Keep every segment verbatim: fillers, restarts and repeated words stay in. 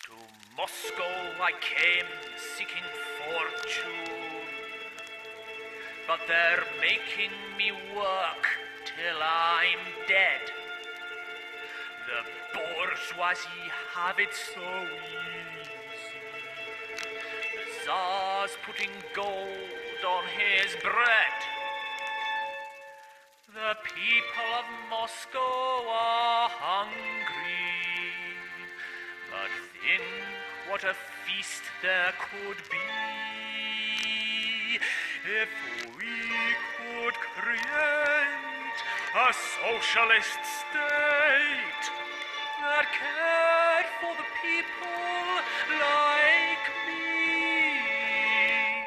To Moscow I came seeking fortune, but they're making me work till I'm dead. The bourgeoisie have it so easy. The Tsar's putting gold on his bread. The people of Moscow are hungry, but think what a feast there could be if we could create a socialist state that cared for the people like me.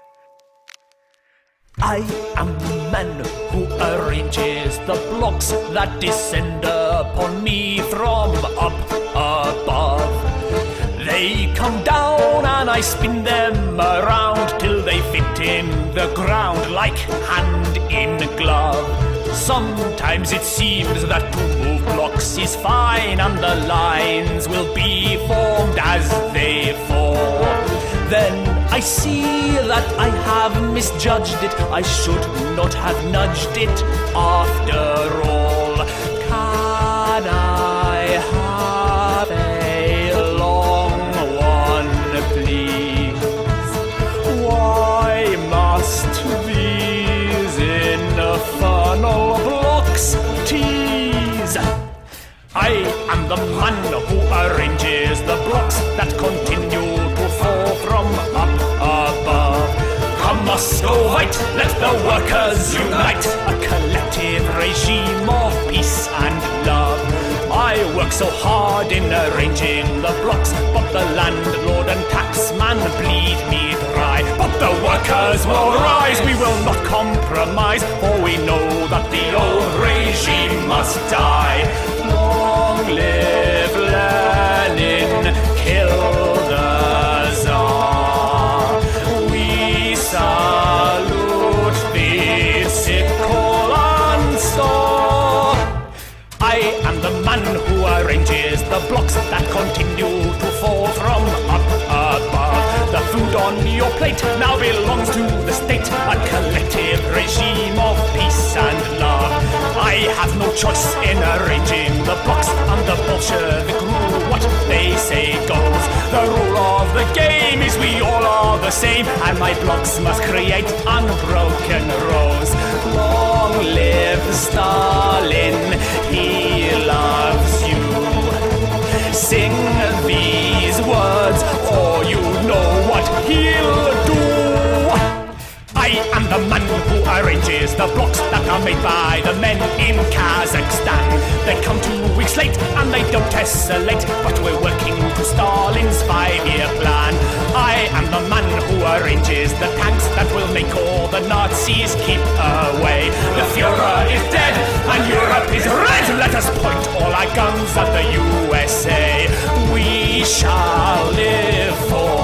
I am the man who arranges the blocks that descend upon me from up above. They come down and I spin them around till they fit in the ground like hand in glove. Sometimes it seems that to move blocks is fine and the lines will be formed as they fall. Then I see that I have misjudged it. I should not have nudged it after all. Can I have a long one, please? Why must these infernal blocks tease? I am the man who arranges the blocks that continue to fall from up above. Come Muscovite, let the workers unite, a collective regime of peace and love. I work so hard in arranging the blocks, but the landlord and taxman bleed me dry. But the workers will rise, we will not compromise, for we know that the old regime must die. Long live Lenin, kill the Tsar. We salute the sickle and star. I am the man who arranges the blocks that continue to fall from up above. The food on your plate now belongs to the state, a collective regime of peace and love. I have no choice in arranging the blocks, and the Bolshevik rule, what they say goes. The rule of the game is we all are the same, and my blocks must create unbroken rows. Long live Stalin, he loves you. Sing these words, or you know what he'll do. I am the man who arranges the blocks that are made by the men in Kazakhstan. They come two weeks late and they don't tessellate, but we're working to Stalin's five-year plan. I am the man who arranges the tanks that will make all the Nazis keep away. The Fuhrer is dead and Europe is red. Let us point all our guns at the U S A. We shall live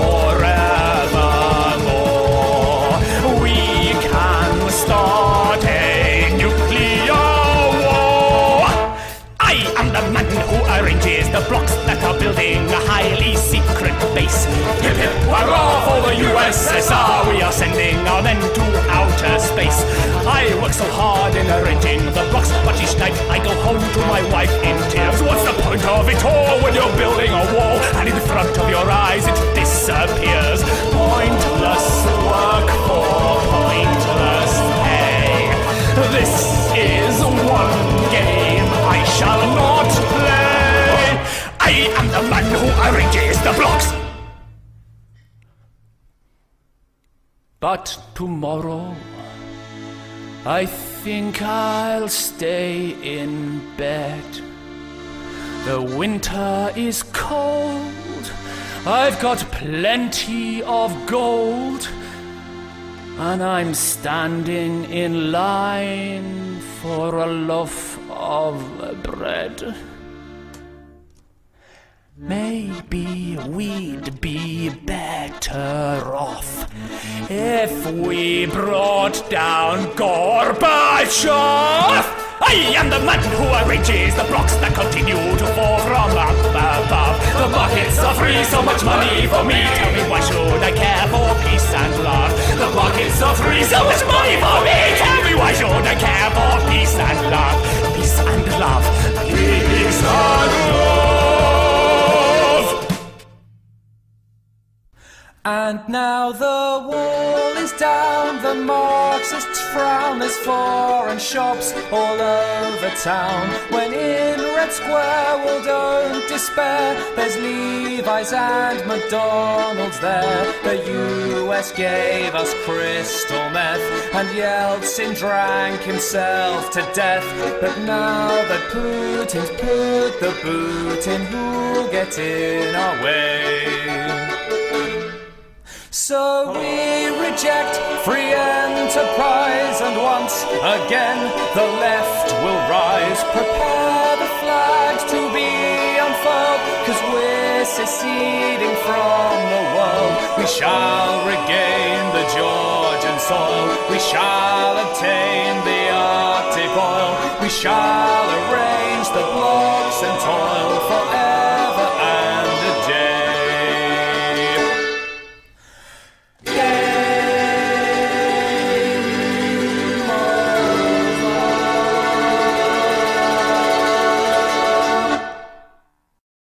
forevermore. We can start a nuclear war. I am the man who arranges the blocks that are building a highly secret base. Hip hip hurrah for the U S S R, we are sending our men to outer space. I work so hard in arranging the blocks, but each night I go home to my wife in tears. What's the point of it all when you're building a wall and in front of your eyes it disappears? Pointless work for pointless pay. This is one game I shall not play. I am the man who arranges the blocks. But tomorrow I think I'll stay in bed. The winter is cold, I've got plenty of gold, and I'm standing in line for a loaf of bread. Maybe we'd be better off if we brought down Gorbachev. I am the man who arranges the blocks that continue to fall from up above. The buckets are free, so for me. Tell me why should I care for peace and love? The block is so free, so much money for me. Tell me why should I care for peace and love? Peace and love, peace and love. And now the wall is down, the Marxists frown, there's foreign shops all over town. When in Red Square, well don't despair, there's Levi's and McDonald's there. The U S gave us crystal meth, and Yeltsin drank himself to death. But now that Putin's put the boot in, who'll get in our way? So we reject free enterprise, and once again the left will rise. Prepare the flags to be unfurled, 'cause we're seceding from the world. We shall regain the Georgian soil, we shall obtain the Arctic oil, we shall